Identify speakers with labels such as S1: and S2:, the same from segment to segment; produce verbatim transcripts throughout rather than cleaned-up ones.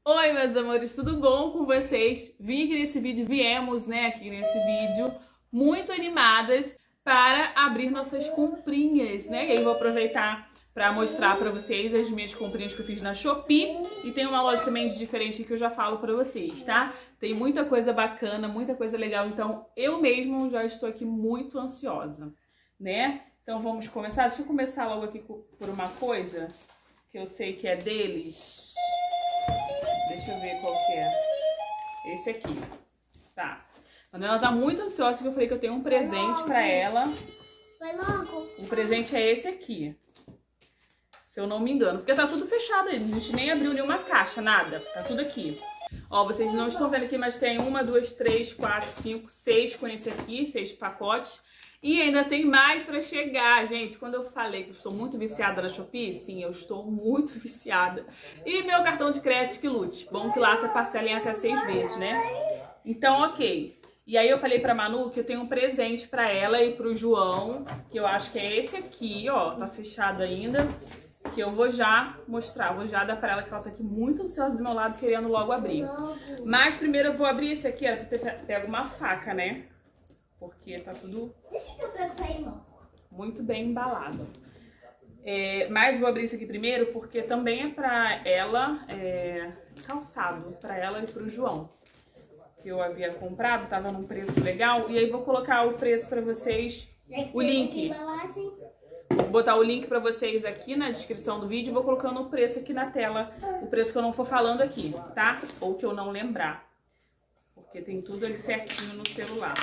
S1: Oi, meus amores, tudo bom com vocês? Vim aqui nesse vídeo, viemos, né, aqui nesse vídeo, muito animadas para abrir nossas comprinhas, né? E aí vou aproveitar para mostrar para vocês as minhas comprinhas que eu fiz na Shopee. E tem uma loja também de diferente que eu já falo para vocês, tá? Tem muita coisa bacana, muita coisa legal, então eu mesmo já estou aqui muito ansiosa, né? Então vamos começar. Deixa eu começar logo aqui por uma coisa que eu sei que é deles. Deixa eu ver qual que é. Esse aqui. Tá. A Manuela tá muito ansiosa porque eu falei que eu tenho um presente pra ela.
S2: Vai logo.
S1: O presente é esse aqui. Se eu não me engano. Porque tá tudo fechado aí. A gente nem abriu nenhuma caixa, nada. Tá tudo aqui. Ó, vocês não estão vendo aqui, mas tem uma, duas, três, quatro, cinco, seis com esse aqui. Seis pacotes. E ainda tem mais pra chegar, gente. Quando eu falei que eu estou muito viciada na Shopee, sim, eu estou muito viciada. E meu cartão de crédito que lute. Bom que lá você parcela em até seis vezes, né? Então, ok. E aí eu falei pra Manu que eu tenho um presente pra ela e pro João, que eu acho que é esse aqui, ó. Tá fechado ainda. Que eu vou já mostrar, vou já dar pra ela, que ela tá aqui muito ansiosa do meu lado, querendo logo abrir. Mas primeiro eu vou abrir esse aqui, ó, porque pega uma faca, né? Porque tá tudo
S2: Deixa que eu pego pra ir,
S1: muito bem embalado. É, mas vou abrir isso aqui primeiro porque também é pra ela, é, calçado, pra ela e pro João. Que eu havia comprado, tava num preço legal. E aí vou colocar o preço pra vocês, o link. Vou botar o link pra vocês aqui na descrição do vídeo e vou colocando o preço aqui na tela. O preço que eu não for falando aqui, tá? Ou que eu não lembrar. Porque tem tudo ali certinho no celular.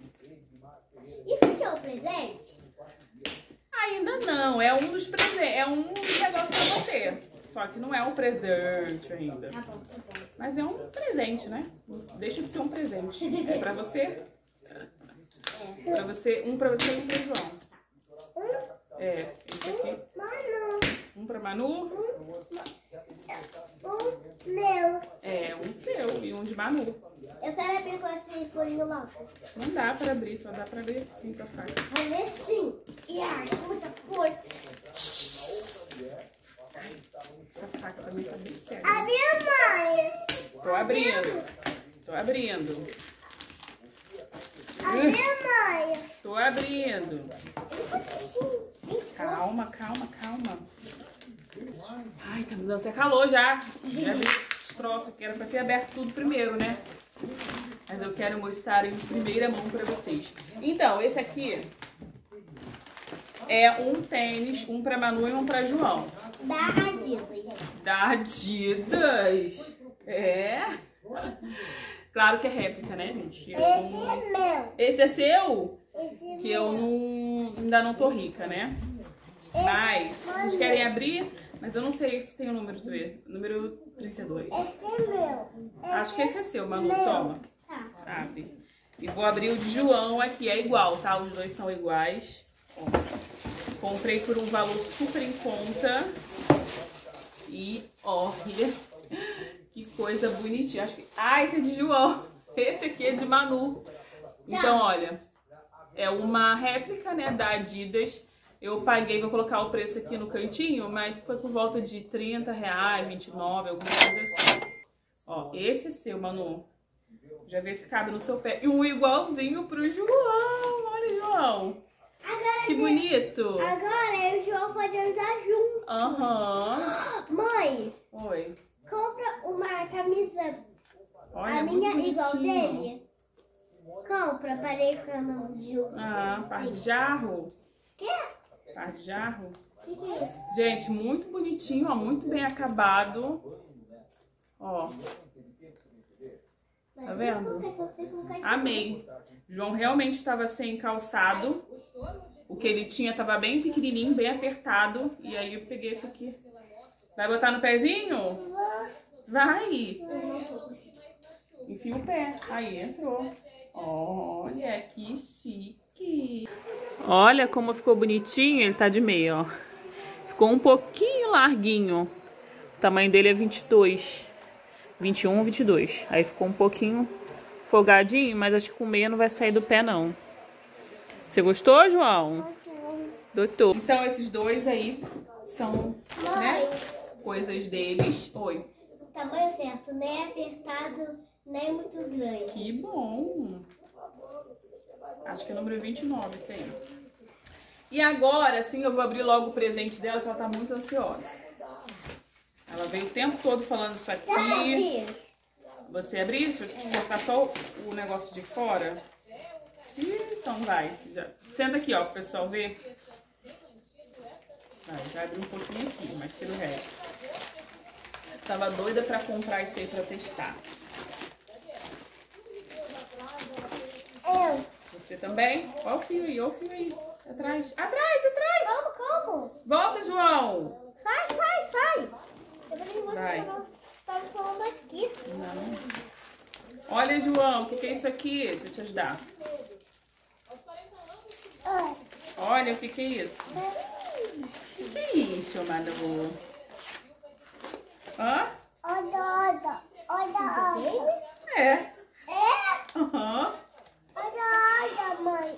S2: Isso aqui é o presente?
S1: Ainda não, é um dos presentes, é um negócio pra você. Só que não é um presente ainda.
S2: Tá bom, tá bom.
S1: Mas é um presente, né? Deixa de ser um presente. É pra você. Pra você, um pra você e um pro João. É, esse aqui.
S2: Manu.
S1: Um pra Manu.
S2: Um meu.
S1: É, um seu e um de Manu.
S2: Eu quero abrir com esse furinho logo.
S1: Não dá pra abrir, só dá pra ver assim com a faca.
S2: Olha sim. E ai, muita força.
S1: Essa faca também tá bem séria.
S2: A minha mãe.
S1: Tô abrindo. Tô abrindo.
S2: A minha mãe.
S1: Tô abrindo.
S2: Assim.
S1: Calma, calma, calma. Ai, tá me dando até calor já. Já vi esses troços aqui, era pra ter aberto tudo primeiro, né? Mas eu quero mostrar em primeira mão pra vocês. Então, esse aqui é um tênis, um pra Manu e um pra João.
S2: Da Adidas.
S1: Da Adidas. É. Claro que é réplica, né, gente? Que eu
S2: Esse
S1: não...
S2: é meu.
S1: Esse é seu?
S2: Esse é
S1: Que eu não... ainda não tô rica, né? Mas, vocês querem abrir? Mas eu não sei se tem o número, deixa eu ver. Número trinta e dois.
S2: Esse é meu.
S1: Acho que esse é seu, Manu. Toma.
S2: Tá.
S1: Abre. E vou abrir o de João aqui. É igual, tá? Os dois são iguais. Ó. Comprei por um valor super em conta. E olha que coisa bonitinha. Acho que... Ah, esse é de João. Esse aqui é de Manu. Então, olha. É uma réplica, né, da Adidas. Eu paguei, vou colocar o preço aqui no cantinho, mas foi por volta de trinta reais, vinte e nove, alguma coisa assim. Ó, esse é seu, Manu. Já vê se cabe no seu pé. E um igualzinho pro João. Olha, João.
S2: Agora,
S1: Que bonito.
S2: Agora eu e o João podemos andar juntos.
S1: Aham.
S2: Mãe,
S1: Oi.
S2: compra uma camisa,
S1: Olha,
S2: a minha
S1: muito
S2: igual
S1: bonitinho.
S2: dele. Compra para ele ficar no junto.
S1: Ah, par de jarro.
S2: Quê?
S1: Par de jarro.
S2: O que, que é isso?
S1: Gente, muito bonitinho, ó. Muito bem acabado. Ó. Tá vendo? Amei. João realmente estava sem calçado. O que ele tinha estava bem pequenininho, bem apertado. E aí eu peguei esse aqui. Vai botar no pezinho? Vai. Enfia o pé. Aí entrou. Olha que chique. Olha como ficou bonitinho. Ele tá de meia, ó. Ficou um pouquinho larguinho. O tamanho dele é vinte e dois. vinte e um, vinte e dois. Aí ficou um pouquinho folgadinho, mas acho que com meia não vai sair do pé, não. Você gostou, João? Doutor. Então, esses dois aí são, né, coisas deles. Oi.
S2: tamanho certo, nem apertado, nem muito grande.
S1: Que bom! Acho que é número vinte e nove, esse aí. E agora, sim, eu vou abrir logo o presente dela, que ela tá muito ansiosa. Ela veio o tempo todo falando isso aqui. Você abrir? Deixa eu colocar só o negócio de fora. Então vai. Já. Senta aqui, ó, pro pessoal ver. Vai, já abri um pouquinho aqui, mas tira o resto. Tava doida pra comprar isso aí pra testar.
S2: Eu.
S1: Você também? Olha o fio aí, olha o fio aí. Atrás. Atrás, atrás!
S2: Como, como?
S1: Volta, João!
S2: Sai, sai, sai!
S1: Vai.
S2: Tava falando aqui.
S1: Não. Olha, João, o que, que é isso aqui? Deixa eu te ajudar. Olha, o que, que é isso? O que, que é isso, Manu? Hã?
S2: Olha, olha, olha.
S1: É.
S2: É?
S1: Aham.
S2: Olha, olha, mãe.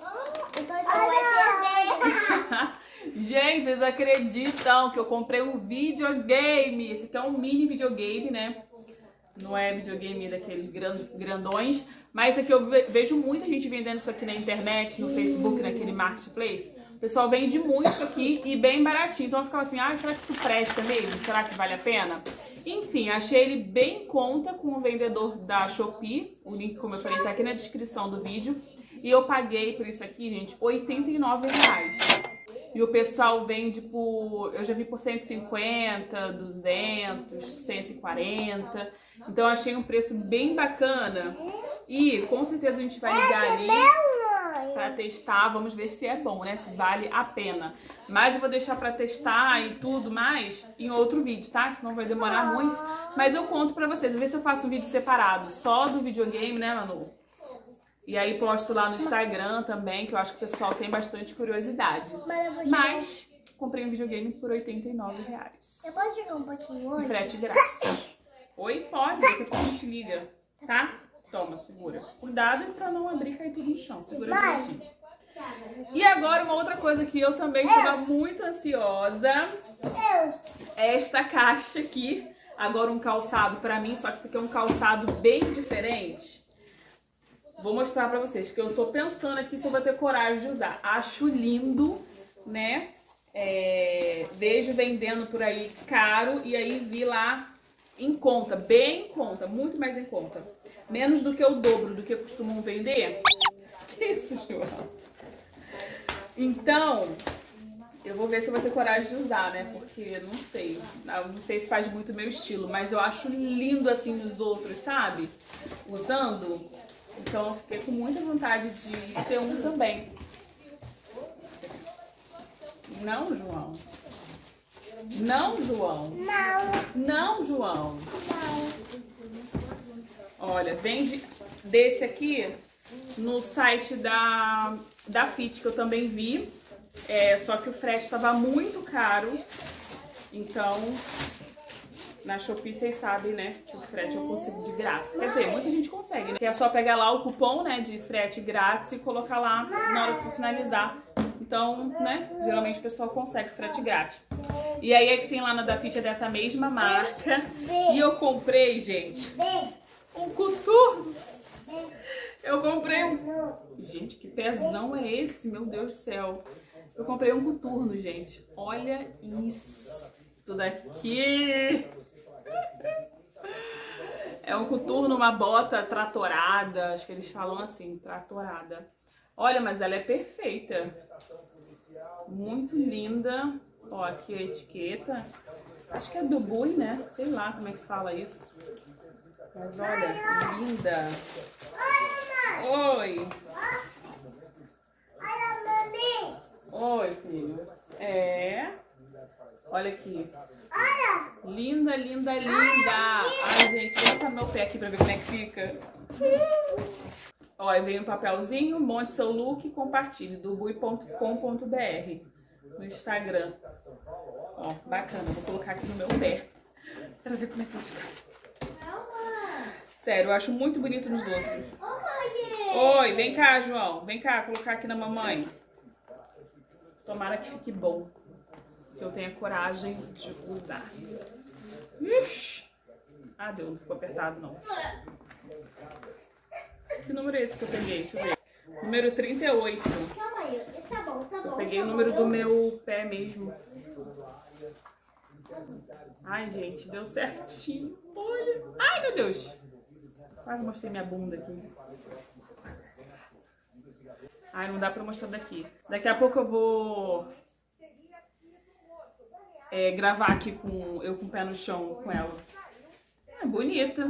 S2: Olha.
S1: Gente, vocês acreditam que eu comprei um videogame? Esse aqui é um mini videogame, né? Não é videogame daqueles grandões. Mas isso aqui eu vejo muita gente vendendo isso aqui na internet, no Facebook, naquele marketplace. O pessoal vende muito isso aqui e bem baratinho. Então eu ficava assim, ah, será que isso presta mesmo? Será que vale a pena? Enfim, achei ele bem em conta com o vendedor da Shopee. O link, como eu falei, tá aqui na descrição do vídeo. E eu paguei por isso aqui, gente, oitenta e nove reais. E o pessoal vende por... Eu já vi por cento e cinquenta, duzentos, cento e quarenta. Então eu achei um preço bem bacana. E com certeza a gente vai ligar ali pra testar. Vamos ver se é bom, né? Se vale a pena. Mas eu vou deixar pra testar e tudo mais em outro vídeo, tá? Senão vai demorar muito. Mas eu conto pra vocês. Vou ver se eu faço um vídeo separado só do videogame, né, Manu? E aí posto lá no Instagram também, que eu acho que o pessoal tem bastante curiosidade. Mas comprei um videogame por oitenta e nove reais.
S2: Eu posso jogar um pouquinho hoje?
S1: E frete grátis. Oi, pode, daqui a pouco a gente liga, tá? Toma, segura. Cuidado pra não abrir e cair tudo no chão. Segura direitinho. E agora uma outra coisa que eu também estava muito ansiosa. É esta caixa aqui. Agora um calçado pra mim, só que esse aqui é um calçado bem diferente. Vou mostrar pra vocês, que eu tô pensando aqui se eu vou ter coragem de usar. Acho lindo, né? É, vejo vendendo por aí caro e aí vi lá em conta, bem em conta, muito mais em conta. Menos do que o dobro do que costumam vender. Que isso, João? Então, eu vou ver se eu vou ter coragem de usar, né? Porque não sei, não sei se faz muito meu estilo, mas eu acho lindo assim nos outros, sabe? Usando. Então eu fiquei com muita vontade de ter um também. Não, João? Não, João?
S2: Não.
S1: Não, João?
S2: Não.
S1: Olha, vende desse aqui no site da, da Fit, que eu também vi. É, só que o frete estava muito caro. Então... Na Shopee, vocês sabem, né, que o frete eu consigo de graça. Quer dizer, muita gente consegue, né? Que é só pegar lá o cupom, né, de frete grátis e colocar lá na hora que for finalizar. Então, né, geralmente o pessoal consegue frete grátis. E aí é que tem lá na Dafit, é dessa mesma marca. E eu comprei, gente, um coturno. Eu comprei um... Gente, que pezão é esse? Meu Deus do céu. Eu comprei um coturno, gente. Olha isso daqui. É um coturno, uma bota tratorada, acho que eles falam assim, tratorada. Olha, mas ela é perfeita. Muito linda. Ó, aqui a etiqueta. Acho que é do Bui, né? Sei lá como é que fala isso. Mas olha, linda. Oi. Oi, filho. É. Olha aqui. Linda, linda, linda. Ai, gente, vou botar meu pé aqui pra ver como é que fica. Ó, aí vem um papelzinho, monte seu look e compartilhe, do bui ponto com ponto br no Instagram. Ó, bacana, vou colocar aqui no meu pé pra ver como é que vai ficar. Sério, eu acho muito bonito nos outros. Oi, vem cá, João. Vem cá, colocar aqui na mamãe. Tomara que fique bom. Que eu tenha coragem de usar. Ixi. Ah, deu, não ficou apertado, não. Que número é esse que eu peguei? Deixa eu ver. Número trinta e oito.
S2: Calma aí, tá bom, tá bom.
S1: Eu peguei
S2: tá
S1: o número
S2: bom.
S1: do meu pé mesmo. Ai, gente, deu certinho. Olha. Ai, meu Deus. Quase mostrei minha bunda aqui. Ai, não dá pra mostrar daqui. Daqui a pouco eu vou é, gravar aqui com eu com o pé no chão com ela. É bonita.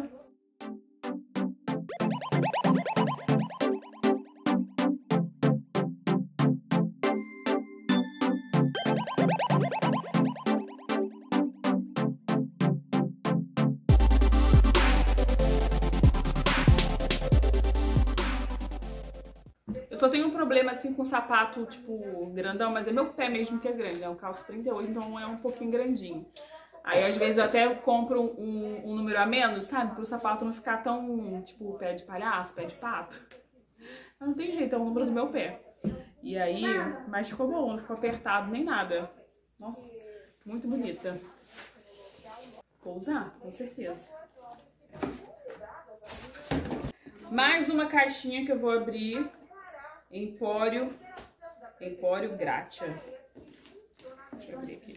S1: Eu só tenho um problema assim com sapato, tipo, grandão, mas é meu pé mesmo que é grande. É um calço trinta e oito, então é um pouquinho grandinho. Aí às vezes eu até compro um, um número a menos, sabe? Pro sapato não ficar tão, tipo, pé de palhaço, pé de pato. Mas não tem jeito, é o número do meu pé. E aí, mas ficou bom, não ficou apertado nem nada. Nossa, muito bonita. Vou usar, com certeza. Mais uma caixinha que eu vou abrir. Empório, Empório Gratia. Deixa eu abrir aqui.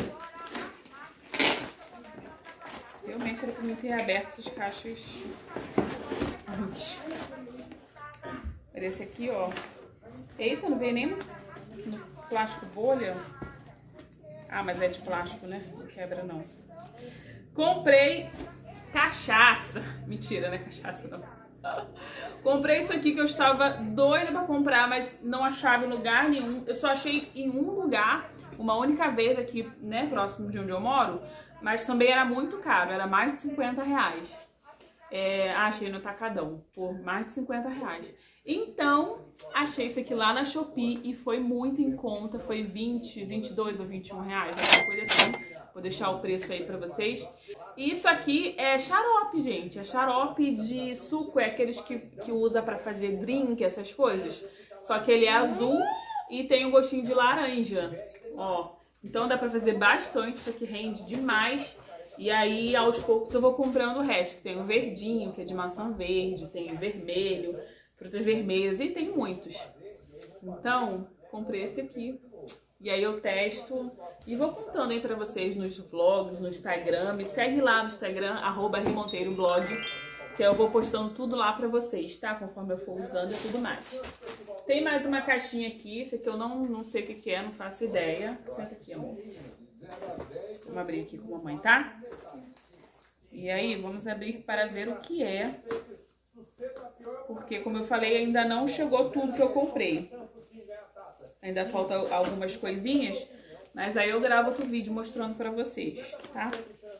S1: Realmente era pra mim ter aberto essas caixas antes. Olha esse aqui, ó. Eita, não veio nem no, no plástico bolha. Ah, mas é de plástico, né? Não quebra, não. Comprei cachaça. Mentira, não é cachaça, não. Comprei isso aqui que eu estava doida pra comprar, mas não achava em lugar nenhum. Eu só achei em um lugar, uma única vez aqui, né, próximo de onde eu moro, mas também era muito caro, era mais de cinquenta reais. É, achei no Tacadão, por mais de cinquenta reais. Então, achei isso aqui lá na Shopee e foi muito em conta, foi vinte, vinte e dois ou vinte e um reais, alguma coisa assim. Vou deixar o preço aí pra vocês. E isso aqui é xarope, gente. É xarope de suco, é aqueles que, que usa pra fazer drink, essas coisas. Só que ele é azul e tem um gostinho de laranja, ó. Então dá pra fazer bastante, isso aqui rende demais. E aí, aos poucos, eu vou comprando o resto. Que tem o verdinho, que é de maçã verde, tem o vermelho, frutas vermelhas e tem muitos. Então, comprei esse aqui. E aí eu testo e vou contando aí pra vocês nos vlogs, no Instagram. Me segue lá no Instagram, arroba rimonteiro.blog, que eu vou postando tudo lá pra vocês, tá? Conforme eu for usando e tudo mais. Tem mais uma caixinha aqui, esse aqui eu não, não sei o que que é, não faço ideia. Senta aqui, amor. Vamos abrir aqui com a mamãe, tá? E aí, vamos abrir para ver o que é. Porque, como eu falei, ainda não chegou tudo que eu comprei. Ainda falta algumas coisinhas, mas aí eu gravo outro vídeo mostrando pra vocês, tá?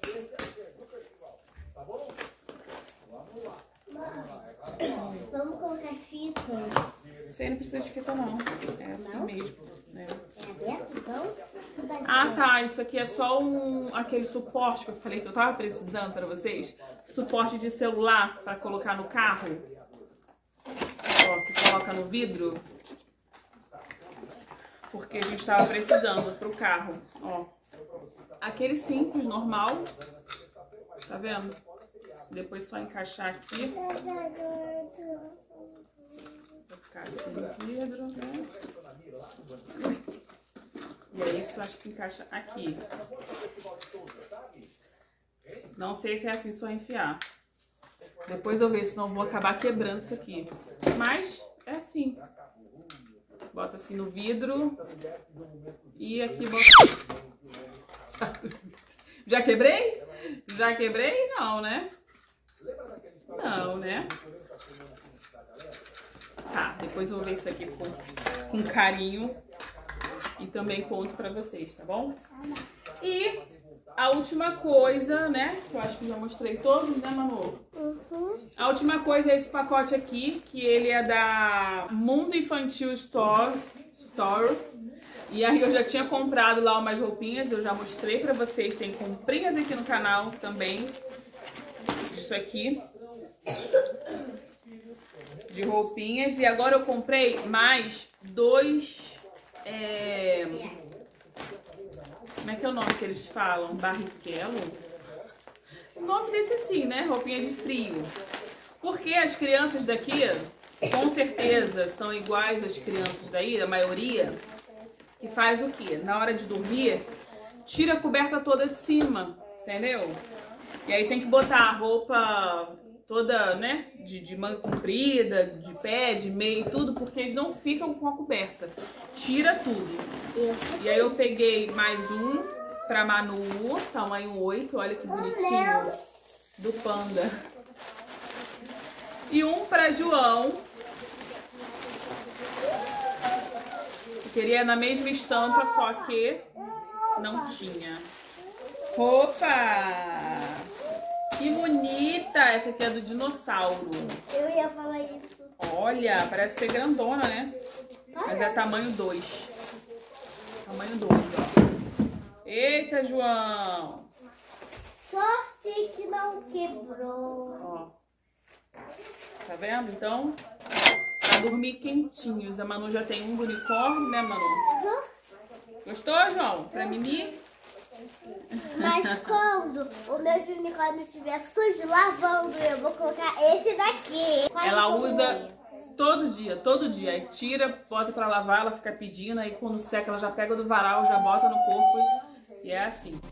S2: Vamos colocar fita.
S1: Isso aí não precisa de fita, não. É assim
S2: Não?
S1: mesmo. Né?
S2: É aberto, então?
S1: Ah, tá. Isso aqui é só um, aquele suporte que eu falei que eu tava precisando pra vocês. Suporte de celular pra colocar no carro. Ó, que coloca no vidro. Porque a gente tava precisando pro carro, ó. Aquele simples, normal. Tá vendo? Depois só encaixar aqui. Vai ficar assim no vidro, né? E aí isso acho que encaixa aqui. Não sei se é assim só enfiar. Depois eu ver, senão eu vou acabar quebrando isso aqui. Mas é assim. Bota assim no vidro. E aqui bota... Já quebrei? Já quebrei? Não, né? Não, né? Tá, depois eu vou ver isso aqui com, com carinho. E também conto pra vocês, tá bom? E a última coisa, né? Que eu acho que já mostrei todos, né, Manu?
S2: Uhum.
S1: A última coisa é esse pacote aqui, que ele é da Mundo Infantil Store. Store. E aí eu já tinha comprado lá umas roupinhas, eu já mostrei pra vocês. Tem comprinhas aqui no canal também. Isso aqui. De roupinhas. E agora eu comprei mais dois... É... Como é que é o nome que eles falam? Barrichello? o nome desse assim, né? Roupinha de frio. Porque as crianças daqui, com certeza, são iguais às crianças daí, a maioria, que faz o quê? Na hora de dormir, tira a coberta toda de cima, entendeu? E aí tem que botar a roupa toda, né, de, de manga comprida, de pé, de meia e tudo, porque eles não ficam com a coberta. Tira tudo. E aí eu peguei mais um pra Manu, tamanho oito, olha que bonitinho, do Panda. E um pra João. Eu queria na mesma estampa, só que não tinha. Opa! Que bonita! Essa aqui é do dinossauro.
S2: Eu ia falar isso.
S1: Olha, parece ser grandona, né? Mas é tamanho dois. Tamanho dois, ó. Eita, João!
S2: Sorte que não quebrou.
S1: Ó. Tá vendo? Então, pra dormir quentinhos. A Manu já tem um unicórnio, né, Manu?
S2: Uhum.
S1: Gostou, João? Pra Mimi?
S2: Mas quando o meu de unicórnio estiver sujo lavando, eu vou colocar esse daqui.
S1: Ela usa todo dia, todo dia. Aí tira, bota pra lavar, ela fica pedindo. Aí quando seca, ela já pega do varal, já bota no corpo. E é assim.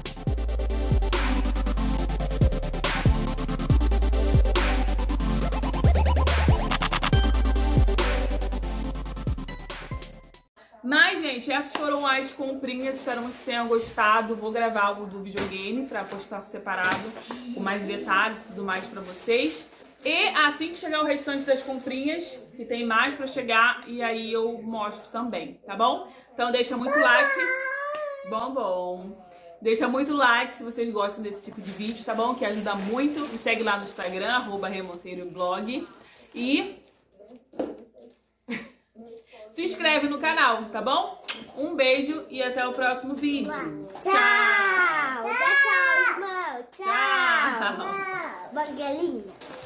S1: Mas, gente, essas foram as comprinhas. Espero muito que tenham gostado. Vou gravar o do videogame pra postar separado, com mais detalhes e tudo mais pra vocês. E assim que chegar o restante das comprinhas, que tem mais pra chegar, e aí eu mostro também, tá bom? Então deixa muito like. Bom, bom. Deixa muito like se vocês gostam desse tipo de vídeo, tá bom? Que ajuda muito. Me segue lá no Instagram, arroba remonteiroblog. E se inscreve no canal, tá bom? Um beijo e até o próximo vídeo.
S2: Tchau! Tchau, tchau, irmão! Tchau!
S1: Tchau!
S2: Banguelinha!